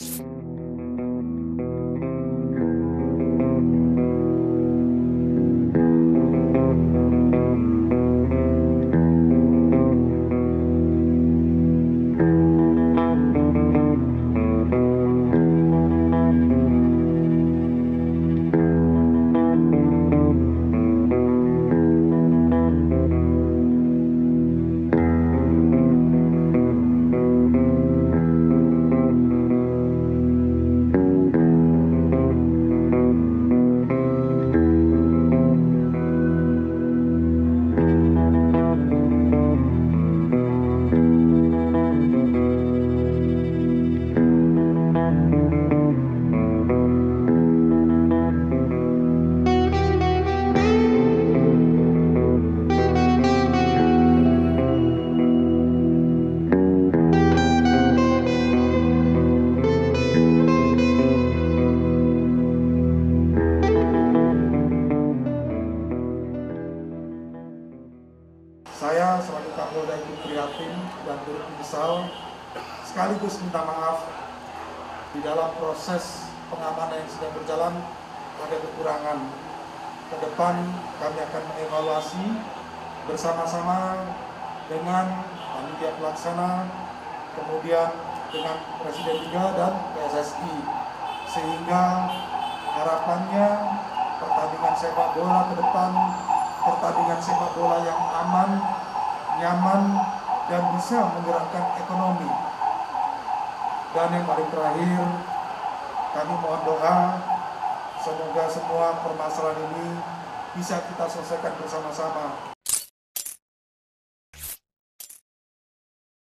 Saya selaku Kapolda ikut prihatin dan turut menyesal sekaligus minta maaf di dalam proses pengamanan yang sedang berjalan ada kekurangan. Ke depan kami akan mengevaluasi bersama-sama dengan panitia pelaksana, kemudian dengan Presiden Liga dan PSSI, sehingga harapannya pertandingan sepak bola ke depan pertandingan sepak bola yang aman, nyaman, dan bisa menggerakkan ekonomi. Dan yang paling terakhir, kami mohon doa semoga semua permasalahan ini bisa kita selesaikan bersama-sama.